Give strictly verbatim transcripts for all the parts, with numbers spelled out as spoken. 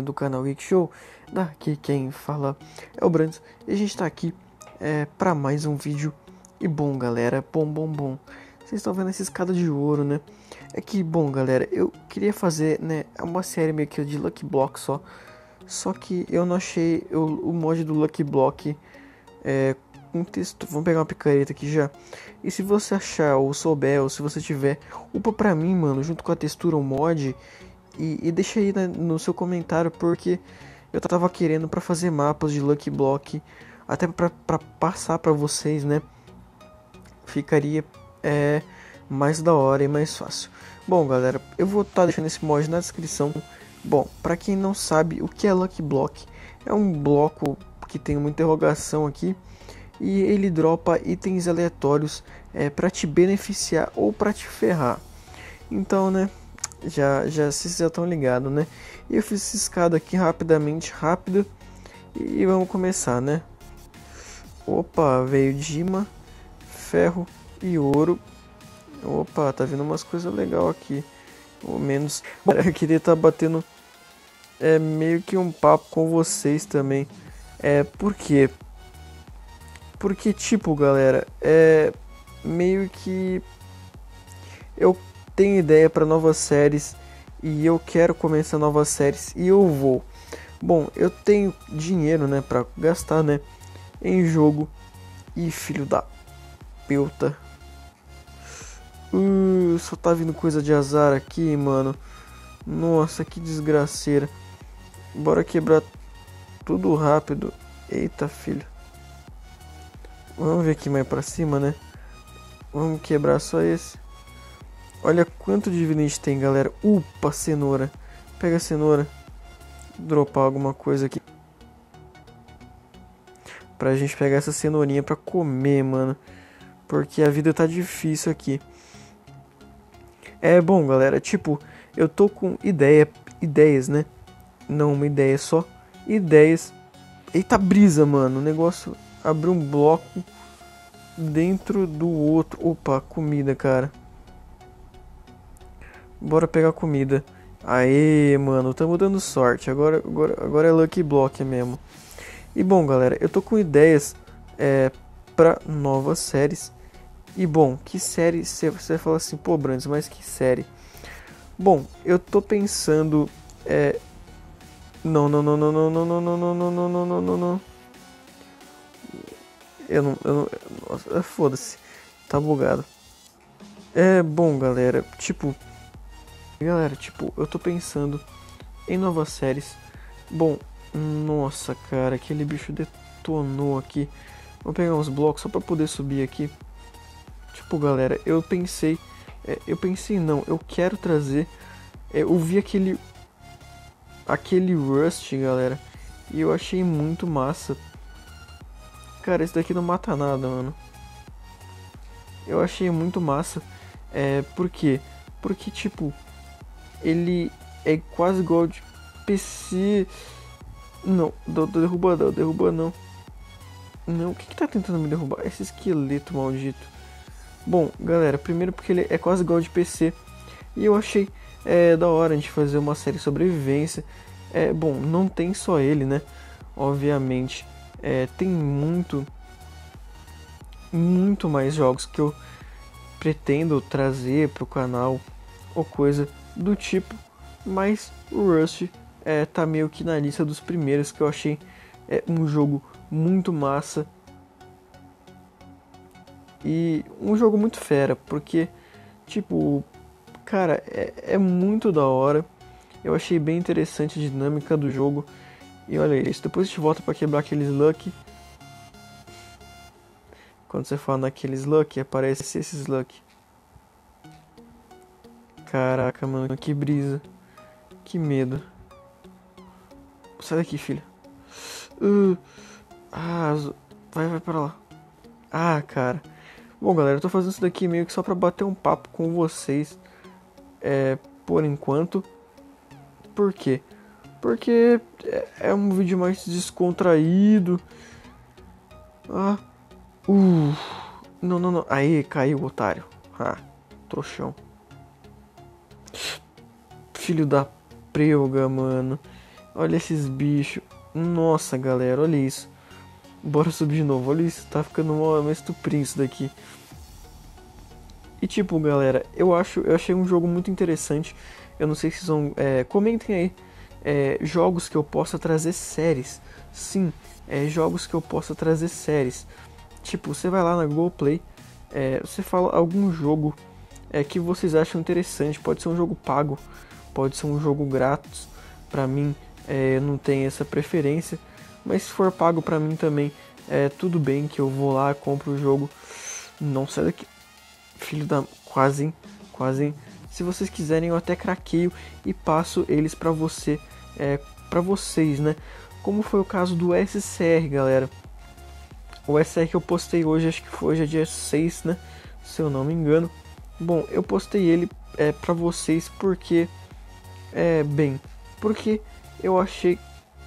do canal Geek Show. Daqui quem fala é o Brands e a gente tá aqui é, para mais um vídeo. E bom, galera, bom, bom, bom. Vocês estão vendo essa escada de ouro, né? É que, bom, galera, eu queria fazer, né, uma série meio que de Lucky Block só. Só que eu não achei eu, o mod do Lucky Block é, com texto. Vamos pegar uma picareta aqui já. E se você achar ou souber, ou se você tiver, upa pra mim, mano, junto com a textura, o mod. E, e deixa aí, né, no seu comentário, porque eu tava querendo pra fazer mapas de Lucky Block, até pra, pra passar pra vocês, né? Ficaria é, mais da hora e mais fácil. Bom, galera, eu vou estar tá deixando esse mod na descrição. Bom, pra quem não sabe o que é Lucky Block, é um bloco que tem uma interrogação aqui. E ele dropa itens aleatórios é, para te beneficiar ou para te ferrar. Então, né, já, já vocês já estão ligados, né? E eu fiz essa escada aqui rapidamente, rápida. E vamos começar, né? Opa, veio Dima, ferro e ouro. Opa, tá vindo umas coisas legais aqui. Ou menos. Bom, eu queria estar tá batendo é, meio que um papo com vocês também. É, por quê? Porque, tipo, galera, é meio que eu tenho ideia para novas séries e eu quero começar novas séries e eu vou. Bom, eu tenho dinheiro, né, para gastar, né, em jogo e filho da peuta. Uh, só tá vindo coisa de azar aqui, mano. Nossa, que desgraceira. Bora quebrar tudo rápido. Eita, filho. Vamos ver aqui mais pra cima, né? Vamos quebrar só esse. Olha quanto de vida a gente tem, galera. Upa, cenoura. Pega a cenoura. Dropar alguma coisa aqui. Pra gente pegar essa cenourinha pra comer, mano. Porque a vida tá difícil aqui. É bom, galera. Tipo, eu tô com ideia, ideias, né? Não uma ideia só. Ideias. Eita brisa, mano. O negócio... Abrir um bloco dentro do outro. Opa, comida, cara. Bora pegar comida. Aê, mano, tamo dando sorte. Agora, agora, agora é Lucky Block mesmo. E bom, galera, eu tô com ideias é, pra novas séries. E bom, que série? Você vai falar assim, pô, Brandes, mas que série? Bom, eu tô pensando. É... Não, não, não, não, não, não, não, não, não, não, não, não, não, não. Eu não, eu não, nossa, foda-se, tá bugado. É bom, galera, tipo, galera, tipo, eu tô pensando em novas séries. Bom, nossa, cara, aquele bicho detonou aqui. Vou pegar uns blocos só pra poder subir aqui. Tipo, galera, eu pensei, é, eu pensei não, eu quero trazer, é, eu vi aquele, aquele Rust, galera, e eu achei muito massa. Cara, esse daqui não mata nada, mano. Eu achei muito massa. É, por quê? Porque, tipo, ele é quase igual de P C. Não, do, do derruba não, derruba não. Não, o que que tá tentando me derrubar? Esse esqueleto maldito. Bom, galera, primeiro porque ele é quase igual de P C. E eu achei é, da hora a gente fazer uma série de sobrevivência. É, bom, não tem só ele, né? Obviamente. É, tem muito, muito mais jogos que eu pretendo trazer para o canal ou coisa do tipo, mas o Rust é, tá meio que na lista dos primeiros que eu achei é, um jogo muito massa e um jogo muito fera, porque tipo, cara, é, é muito da hora. Eu achei bem interessante a dinâmica do jogo. E olha isso, depois a gente volta para quebrar aqueles Lucky. Quando você fala naqueles Lucky, aparece esses Lucky. Caraca, mano, que brisa. Que medo. Sai daqui, filho. Uh, ah, vai, vai pra lá. Ah, cara. Bom, galera, eu tô fazendo isso daqui meio que só pra bater um papo com vocês. É, por enquanto. Por quê? Porque é um vídeo mais descontraído. Ah. Uh. Não, não, não. Aí, caiu, otário. Ah, trouxão. Filho da preuga, mano. Olha esses bichos. Nossa, galera, olha isso. Bora subir de novo. Olha isso, tá ficando uma estuprinho isso daqui. E tipo, galera, eu acho, eu achei um jogo muito interessante. Eu não sei se vocês vão. É, comentem aí é, jogos que eu possa trazer séries. Sim, é, jogos que eu possa trazer séries. Tipo, você vai lá na Google Play, é, você fala algum jogo é, que vocês acham interessante. Pode ser um jogo pago, pode ser um jogo grátis. Pra mim, é, eu não tenho essa preferência. Mas se for pago pra mim também, é tudo bem que eu vou lá, compro o jogo. Não sai daqui. Filho da... Quase, hein? Quase, hein? Se vocês quiserem, eu até craqueio e passo eles pra você, é, pra vocês, né? Como foi o caso do S C R, galera. O S C R que eu postei hoje, acho que foi hoje é dia seis, né? Se eu não me engano. Bom, eu postei ele é, pra vocês porque... É, bem, porque eu achei...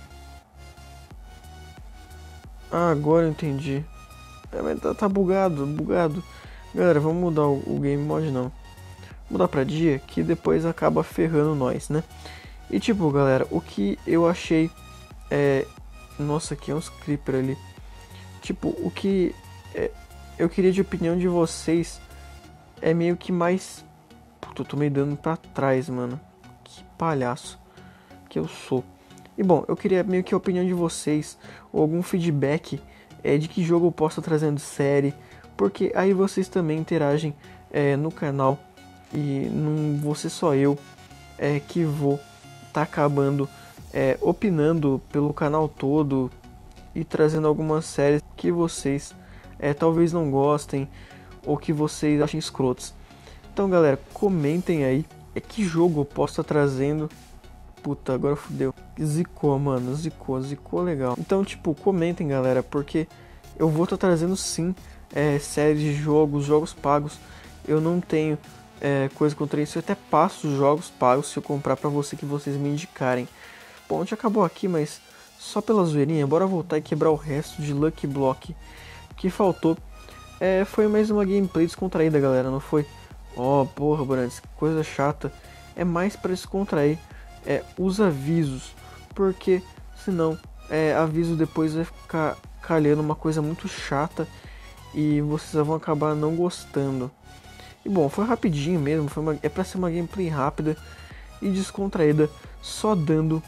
Ah, agora eu entendi. É, mas tá, tá bugado, bugado. Galera, vamos mudar o, o game mode não. Mudar pra dia, que depois acaba ferrando nós, né? E tipo, galera, o que eu achei é... Nossa, aqui é uns creeper ali. Tipo, o que é... eu queria de opinião de vocês é meio que mais... Puta, eu tô meio dando pra trás, mano. Que palhaço que eu sou. E bom, eu queria meio que a opinião de vocês, ou algum feedback é, de que jogo eu posso estar trazendo série, porque aí vocês também interagem é, no canal e não vou ser só eu é, que vou estar tá acabando é, opinando pelo canal todo e trazendo algumas séries que vocês é, talvez não gostem ou que vocês achem escrotos. Então galera, comentem aí é, que jogo eu posso estar tá trazendo. Puta, agora fudeu. Zicou, mano. Zicou, zicou legal. Então, tipo, comentem, galera, porque eu vou estar tá trazendo sim é, séries de jogos, jogos pagos. Eu não tenho é, coisa contra isso. Eu até passo os jogos pagos se eu comprar pra você que vocês me indicarem. Bom, a gente acabou aqui, mas só pela zoeirinha. Bora voltar e quebrar o resto de Lucky Block que faltou. É, foi mais uma gameplay descontraída, galera, não foi? Ó, oh, porra, Brands, coisa chata. É mais pra descontrair. É, os avisos, porque senão é, aviso depois vai ficar calhando uma coisa muito chata e vocês vão acabar não gostando. E bom, foi rapidinho mesmo, foi uma, é pra ser uma gameplay rápida e descontraída, só dando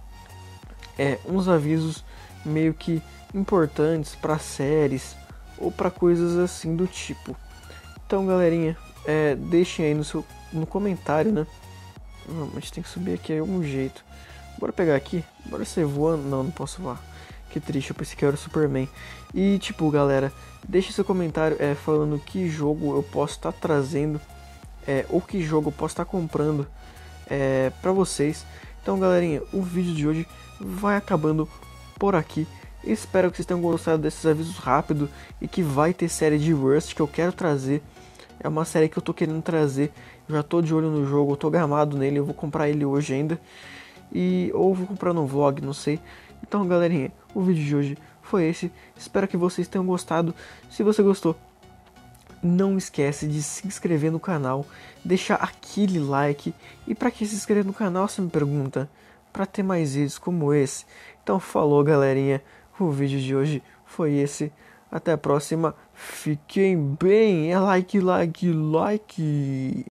é, uns avisos meio que importantes para séries ou para coisas assim do tipo. Então, galerinha, é, deixem aí no seu no comentário, né? Não, a gente tem que subir aqui de algum jeito. Bora pegar aqui. Bora ser voando. Não, não posso voar. Que triste, eu pensei que eu era o Superman. E tipo, galera, deixe seu comentário é, falando que jogo eu posso estar tá trazendo. É, ou que jogo eu posso estar tá comprando é, pra vocês. Então, galerinha, o vídeo de hoje vai acabando por aqui. Espero que vocês tenham gostado desses avisos rápidos. E que vai ter série de Rust que eu quero trazer. É uma série que eu tô querendo trazer. Eu já tô de olho no jogo, eu tô gamado nele, eu vou comprar ele hoje ainda. E ou vou comprar no vlog, não sei. Então, galerinha, o vídeo de hoje foi esse. Espero que vocês tenham gostado. Se você gostou, não esquece de se inscrever no canal, deixar aquele like. E para que se inscrever no canal, você me pergunta? Para ter mais vídeos como esse. Então, falou, galerinha. O vídeo de hoje foi esse. Até a próxima. Fiquem bem. É like, like, like.